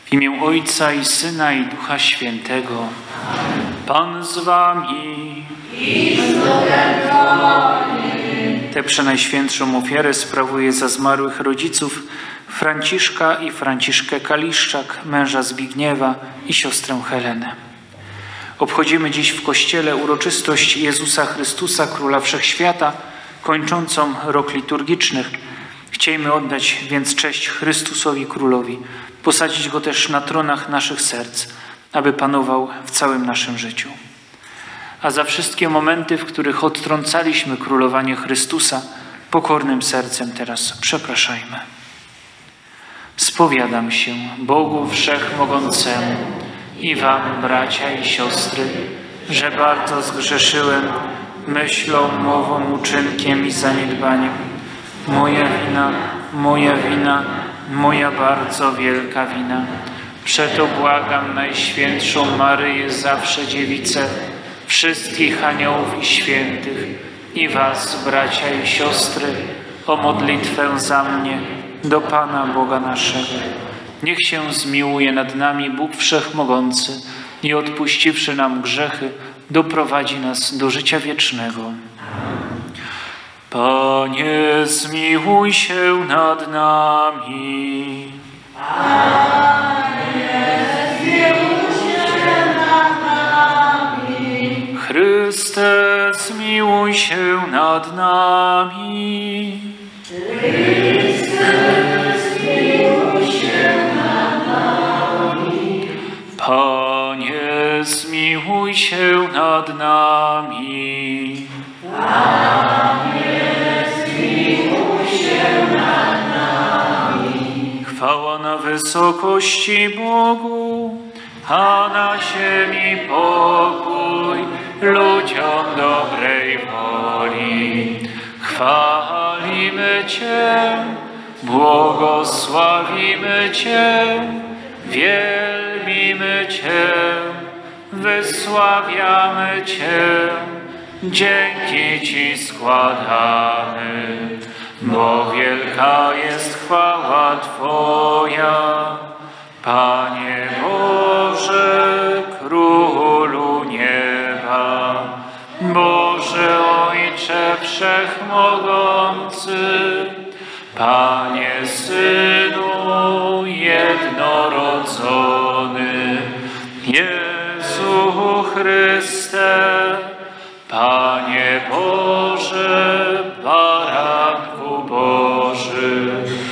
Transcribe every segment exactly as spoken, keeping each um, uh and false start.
W imię Ojca i Syna i Ducha Świętego. Pan z wami. I z duchem twoim. Tę przenajświętszą ofiarę sprawuję za zmarłych rodziców Franciszka i Franciszkę Kaliszczak, męża Zbigniewa i siostrę Helenę. Obchodzimy dziś w Kościele uroczystość Jezusa Chrystusa, Króla Wszechświata, kończącą rok liturgiczny. Chciejmy oddać więc cześć Chrystusowi Królowi, posadzić Go też na tronach naszych serc, aby panował w całym naszym życiu. A za wszystkie momenty, w których odtrącaliśmy królowanie Chrystusa, pokornym sercem teraz przepraszajmy. Spowiadam się Bogu Wszechmogącemu i wam, bracia i siostry, że bardzo zgrzeszyłem myślą, mową, uczynkiem i zaniedbaniem. Moja wina, moja wina, moja bardzo wielka wina. Przeto błagam Najświętszą Maryję, zawsze Dziewicę, wszystkich aniołów i świętych i was, bracia i siostry, o modlitwę za mnie do Pana Boga naszego. Niech się zmiłuje nad nami Bóg Wszechmogący i odpuściwszy nam grzechy, doprowadzi nas do życia wiecznego. Panie, zmiłuj się nad nami. Panie, zmiłuj się nad nami. Chryste, zmiłuj się nad nami. Chryste, zmiłuj się nad nami. Panie, zmiłuj się nad nami. Panie, zmiłuj się nad nami. Chwała na wysokości Bogu, a na ziemi pokój ludziom dobrej woli. Chwalimy Cię, błogosławimy Cię, wielbimy Cię, wysławiamy Cię, dzięki Ci składamy, bo wielka jest chwała Twoja, Panie Boże, Królu nieba, Boże Ojcze Wszechmogący, Panie Synu jednorodzony, Jezu Chryste, Panie Boże, Baranku Boży,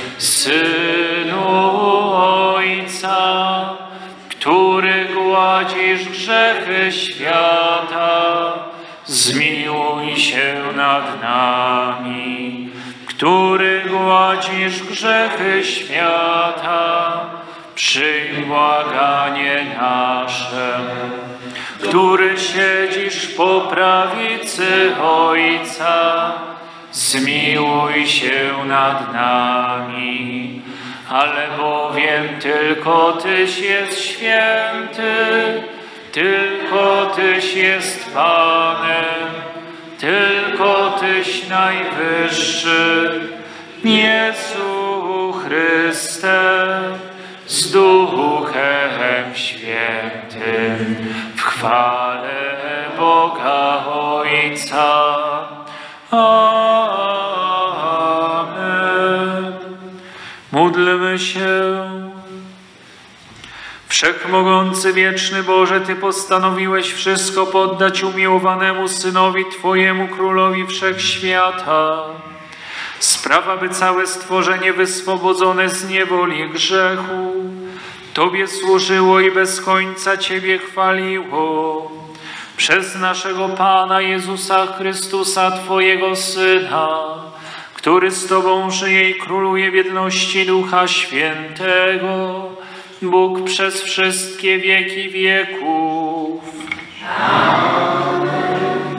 Synu Ojca, który gładzisz grzechy świata, zmiłuj się nad nami. Który gładzisz grzechy świata, przyjm błaganie nasze. Który siedzisz po prawicy Ojca, zmiłuj się nad nami. Ale bowiem tylko Tyś jest święty, tylko Tyś jest Panem, tylko Tyś najwyższy, Jezu Chryste, z Duchem Świętym, w chwale Boga Ojca. Amen. Módlmy się. Wszechmogący, wieczny Boże, Ty postanowiłeś wszystko poddać umiłowanemu Synowi Twojemu, Królowi Wszechświata. Sprawa, by całe stworzenie wyswobodzone z niewoli grzechu Tobie służyło i bez końca Ciebie chwaliło. Przez naszego Pana Jezusa Chrystusa, Twojego Syna, który z Tobą żyje i króluje w jedności Ducha Świętego, Bóg przez wszystkie wieki wieków. Amen.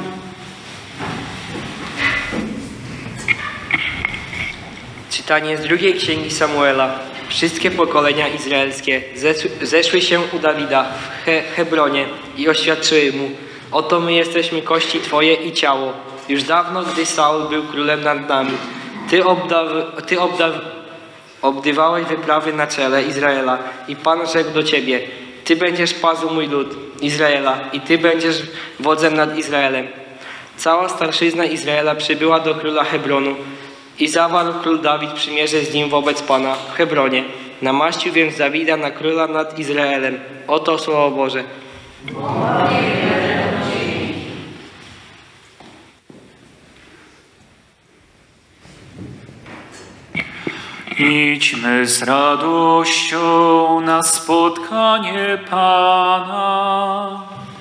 Czytanie z drugiej księgi Samuela. Wszystkie pokolenia izraelskie zeszły się u Dawida w He Hebronie i oświadczyły mu: oto my jesteśmy kości Twoje i ciało. Już dawno, gdy Saul był królem nad nami, Ty, obdaw, ty obdaw, Obdywałeś wyprawy na czele Izraela i Pan rzekł do ciebie: Ty będziesz pazł mój lud Izraela i Ty będziesz wodzem nad Izraelem. Cała starszyzna Izraela przybyła do króla Hebronu i zawarł król Dawid przymierze z nim wobec Pana w Hebronie. Namaścił więc Dawida na króla nad Izraelem. Oto słowo Boże. Idźmy z radością na spotkanie Pana.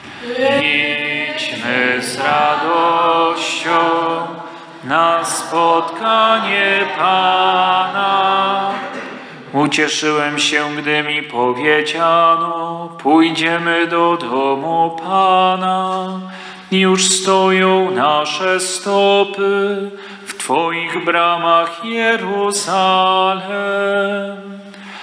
Idźmy z radością na spotkanie Pana. Ucieszyłem się, gdy mi powiedziano: pójdziemy do domu Pana. Już stoją nasze stopy w Twoich bramach, Jeruzalem.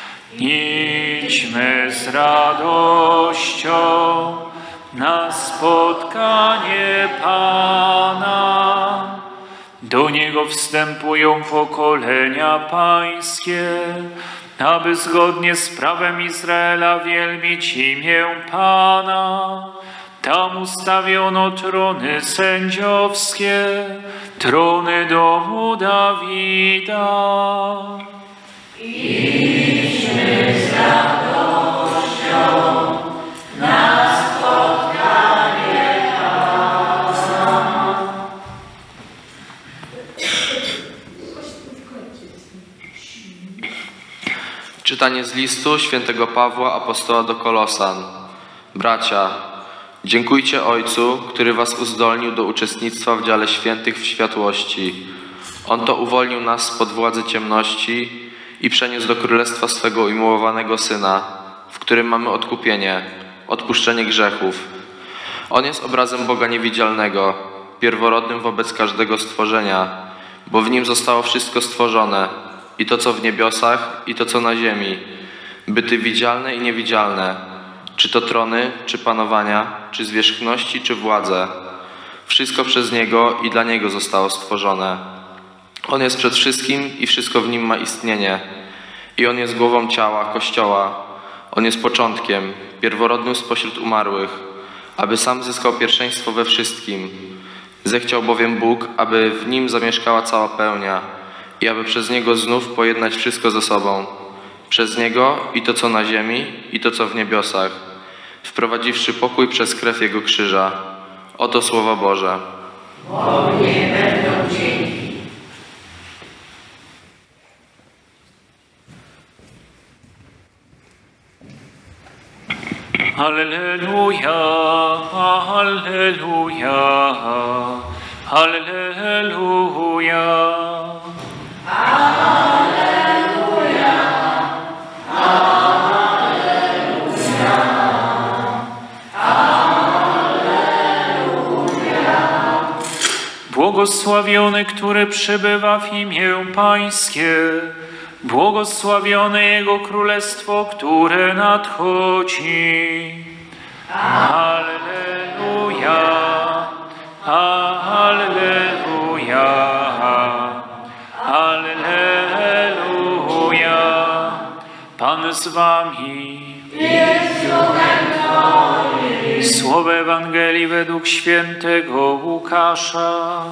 Idźmy z radością na spotkanie Pana. Do Niego wstępują pokolenia pańskie, aby zgodnie z prawem Izraela wielbić imię Pana. Tam ustawiono trony sędziowskie, trony domu Dawida. Idźmy z radością na spotkanie Pana. Czytanie z listu świętego Pawła, apostoła do Kolosan. Bracia, dziękujcie Ojcu, który was uzdolnił do uczestnictwa w dziale świętych w światłości. On to uwolnił nas spod władzy ciemności i przeniósł do królestwa swego umiłowanego Syna, w którym mamy odkupienie, odpuszczenie grzechów. On jest obrazem Boga niewidzialnego, pierworodnym wobec każdego stworzenia, bo w Nim zostało wszystko stworzone, i to, co w niebiosach, i to, co na ziemi, byty widzialne i niewidzialne, czy to trony, czy panowania, czy zwierzchności, czy władze. Wszystko przez Niego i dla Niego zostało stworzone. On jest przed wszystkim i wszystko w Nim ma istnienie. I On jest głową ciała, Kościoła. On jest początkiem, pierworodnym spośród umarłych, aby sam zyskał pierwszeństwo we wszystkim. Zechciał bowiem Bóg, aby w Nim zamieszkała cała pełnia i aby przez Niego znów pojednać wszystko ze sobą. Przez Niego i to, co na ziemi, i to, co w niebiosach, wprowadziwszy pokój przez krew Jego krzyża. Oto słowa Boże. Bogu nie będą dzięki. Alleluja, alleluja, alleluja. Błogosławiony, który przybywa w imię Pańskie. Błogosławione Jego Królestwo, które nadchodzi. Alleluja, alleluja, alleluja. Pan z wami. Słowo Ewangelii według świętego Łukasza.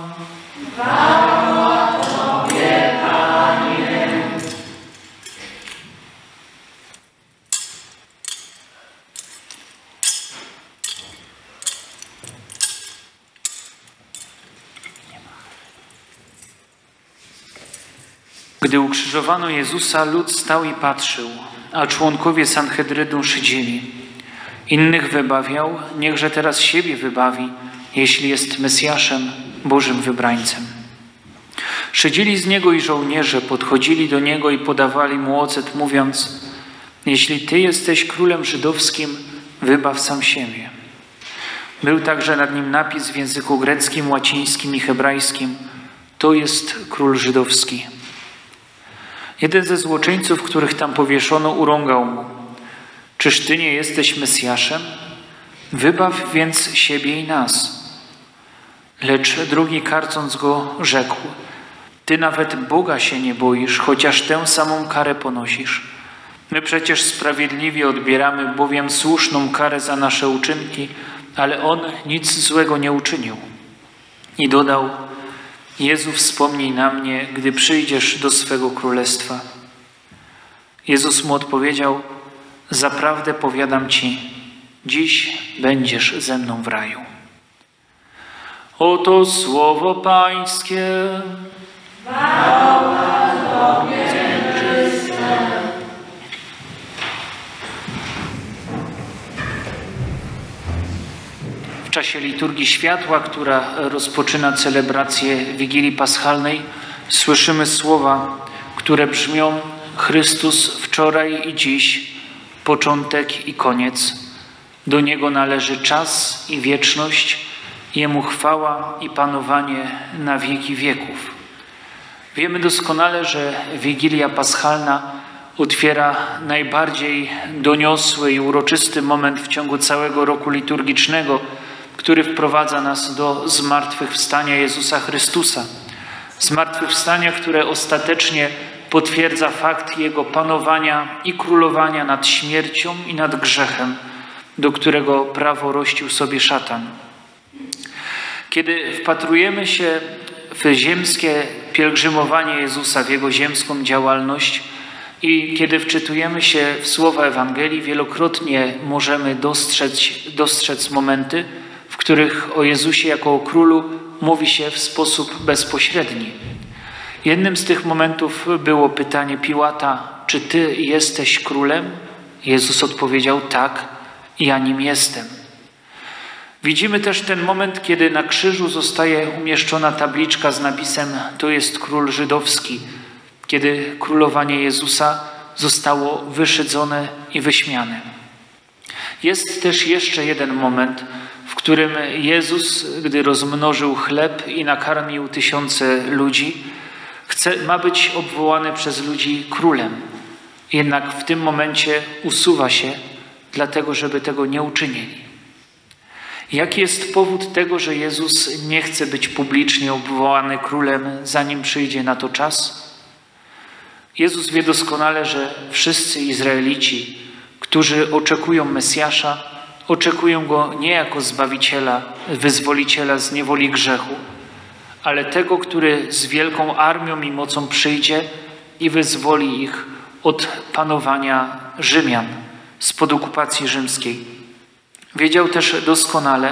Gdy ukrzyżowano Jezusa, lud stał i patrzył, a członkowie Sanhedrynu szydzili. Innych wybawiał, niechże teraz siebie wybawi, jeśli jest Mesjaszem, Bożym wybrańcem. Szydzili z Niego i żołnierze podchodzili do Niego i podawali Mu ocet, mówiąc: jeśli Ty jesteś królem żydowskim, wybaw sam siebie. Był także nad nim napis w języku greckim, łacińskim i hebrajskim: to jest król żydowski. Jeden ze złoczyńców, których tam powieszono, urągał mu: czyż Ty nie jesteś Mesjaszem? Wybaw więc siebie i nas. Lecz drugi, karcąc go, rzekł: Ty nawet Boga się nie boisz, chociaż tę samą karę ponosisz. My przecież sprawiedliwie odbieramy bowiem słuszną karę za nasze uczynki, ale On nic złego nie uczynił. I dodał: Jezu, wspomnij na mnie, gdy przyjdziesz do swego królestwa. Jezus mu odpowiedział: zaprawdę powiadam ci, dziś będziesz ze mną w raju. Oto słowo Pańskie. W czasie liturgii światła, która rozpoczyna celebrację Wigilii Paschalnej, słyszymy słowa, które brzmią: Chrystus wczoraj i dziś, początek i koniec. Do Niego należy czas i wieczność, Jemu chwała i panowanie na wieki wieków. Wiemy doskonale, że Wigilia Paschalna otwiera najbardziej doniosły i uroczysty moment w ciągu całego roku liturgicznego, który wprowadza nas do zmartwychwstania Jezusa Chrystusa. Zmartwychwstania, które ostatecznie potwierdza fakt Jego panowania i królowania nad śmiercią i nad grzechem, do którego prawo rościł sobie szatan. Kiedy wpatrujemy się w ziemskie pielgrzymowanie Jezusa, w Jego ziemską działalność i kiedy wczytujemy się w słowa Ewangelii, wielokrotnie możemy dostrzec, dostrzec momenty, w których o Jezusie jako o królu mówi się w sposób bezpośredni. Jednym z tych momentów było pytanie Piłata: czy Ty jesteś królem? Jezus odpowiedział: tak, ja nim jestem. Widzimy też ten moment, kiedy na krzyżu zostaje umieszczona tabliczka z napisem: to jest król żydowski, kiedy królowanie Jezusa zostało wyszydzone i wyśmiane. Jest też jeszcze jeden moment, w którym Jezus, gdy rozmnożył chleb i nakarmił tysiące ludzi, chce, ma być obwołany przez ludzi królem. Jednak w tym momencie usuwa się, dlatego żeby tego nie uczynili. Jaki jest powód tego, że Jezus nie chce być publicznie obwołany królem, zanim przyjdzie na to czas? Jezus wie doskonale, że wszyscy Izraelici, którzy oczekują Mesjasza, oczekują Go nie jako Zbawiciela, Wyzwoliciela z niewoli grzechu, ale tego, który z wielką armią i mocą przyjdzie i wyzwoli ich od panowania Rzymian, spod okupacji rzymskiej. Wiedział też doskonale,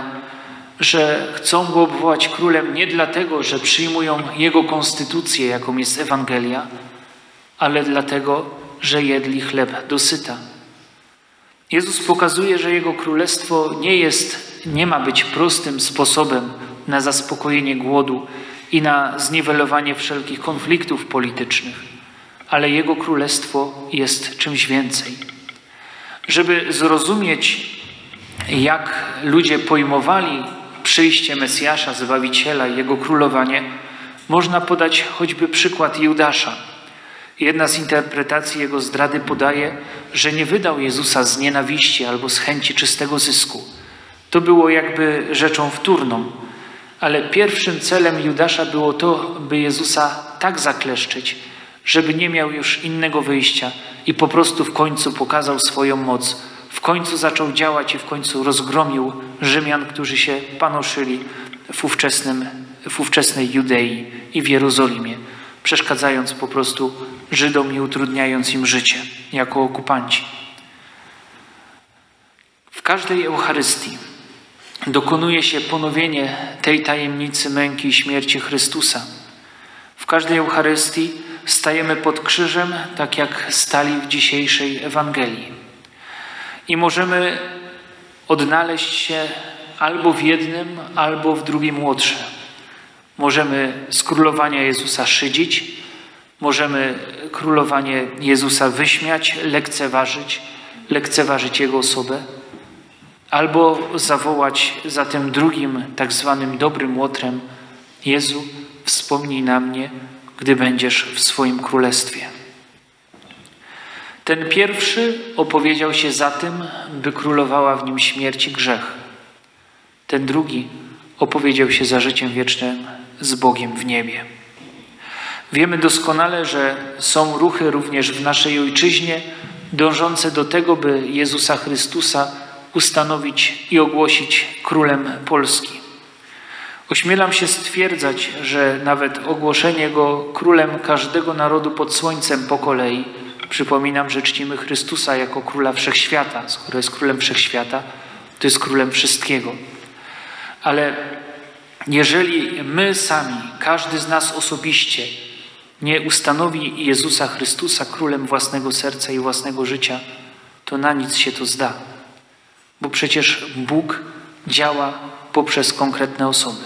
że chcą Go obwołać królem nie dlatego, że przyjmują Jego konstytucję, jaką jest Ewangelia, ale dlatego, że jedli chleb dosyta. Jezus pokazuje, że Jego królestwo nie jest, nie ma być prostym sposobem na zaspokojenie głodu i na zniwelowanie wszelkich konfliktów politycznych, ale Jego królestwo jest czymś więcej. Żeby zrozumieć, jak ludzie pojmowali przyjście Mesjasza, Zbawiciela i Jego królowanie, można podać choćby przykład Judasza. Jedna z interpretacji jego zdrady podaje, że nie wydał Jezusa z nienawiści albo z chęci czystego zysku. To było jakby rzeczą wtórną, ale pierwszym celem Judasza było to, by Jezusa tak zakleszczyć, żeby nie miał już innego wyjścia i po prostu w końcu pokazał swoją moc. W końcu zaczął działać i w końcu rozgromił Rzymian, którzy się panoszyli w, ówczesnym, w ówczesnej Judei i w Jerozolimie, przeszkadzając po prostu Żydom i utrudniając im życie jako okupanci. W każdej Eucharystii dokonuje się ponowienie tej tajemnicy męki i śmierci Chrystusa. W każdej Eucharystii stajemy pod krzyżem, tak jak stali w dzisiejszej Ewangelii. I możemy odnaleźć się albo w jednym, albo w drugim łotrze. Możemy z królowania Jezusa szydzić, możemy królowanie Jezusa wyśmiać, lekceważyć, lekceważyć Jego osobę, albo zawołać za tym drugim, tak zwanym dobrym łotrem: Jezu, wspomnij na mnie, gdy będziesz w swoim królestwie. Ten pierwszy opowiedział się za tym, by królowała w nim śmierć i grzech. Ten drugi opowiedział się za życiem wiecznym z Bogiem w niebie. Wiemy doskonale, że są ruchy również w naszej ojczyźnie dążące do tego, by Jezusa Chrystusa ustanowić i ogłosić królem Polski. Ośmielam się stwierdzać, że nawet ogłoszenie Go królem każdego narodu pod słońcem po kolei, przypominam, że czcimy Chrystusa jako króla wszechświata, skoro jest królem wszechświata, to jest królem wszystkiego. Ale jeżeli my sami, każdy z nas osobiście nie ustanowi Jezusa Chrystusa królem własnego serca i własnego życia, to na nic się to zda. Bo przecież Bóg działa poprzez konkretne osoby.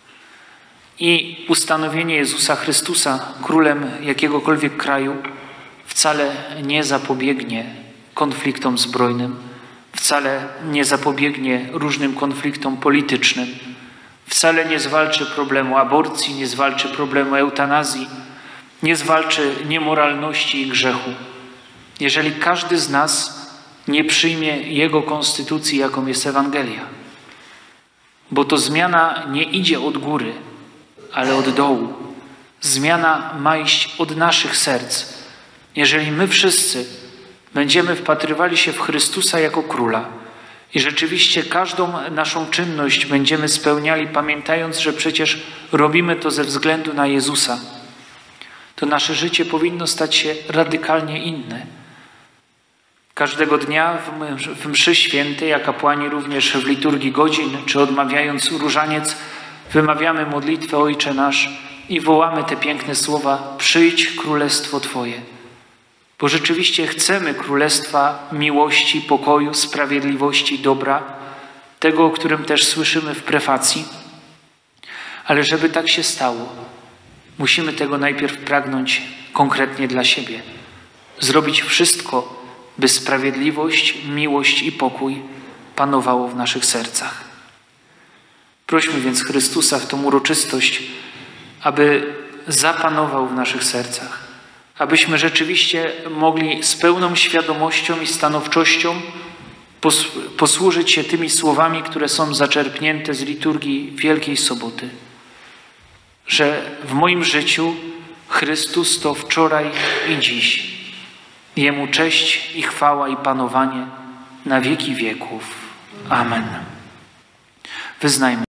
I ustanowienie Jezusa Chrystusa królem jakiegokolwiek kraju wcale nie zapobiegnie konfliktom zbrojnym, wcale nie zapobiegnie różnym konfliktom politycznym, wcale nie zwalczy problemu aborcji, nie zwalczy problemu eutanazji, nie zwalczy niemoralności i grzechu. Jeżeli każdy z nas nie przyjmie Jego konstytucji, jaką jest Ewangelia. Bo to zmiana nie idzie od góry, ale od dołu. Zmiana ma iść od naszych serc. Jeżeli my wszyscy będziemy wpatrywali się w Chrystusa jako Króla i rzeczywiście każdą naszą czynność będziemy spełniali, pamiętając, że przecież robimy to ze względu na Jezusa, to nasze życie powinno stać się radykalnie inne. Każdego dnia w mszy świętej, a kapłani również w liturgii godzin, czy odmawiając różaniec, wymawiamy modlitwę Ojcze Nasz i wołamy te piękne słowa: przyjdź królestwo Twoje. Bo rzeczywiście chcemy królestwa miłości, pokoju, sprawiedliwości, dobra, tego, o którym też słyszymy w prefacji. Ale żeby tak się stało, musimy tego najpierw pragnąć konkretnie dla siebie. Zrobić wszystko, by sprawiedliwość, miłość i pokój panowało w naszych sercach. Prośmy więc Chrystusa w tą uroczystość, aby zapanował w naszych sercach, abyśmy rzeczywiście mogli z pełną świadomością i stanowczością pos posłużyć się tymi słowami, które są zaczerpnięte z liturgii Wielkiej Soboty, że w moim życiu Chrystus to wczoraj i dziś. Jemu cześć i chwała i panowanie na wieki wieków. Amen. Wyznajmy.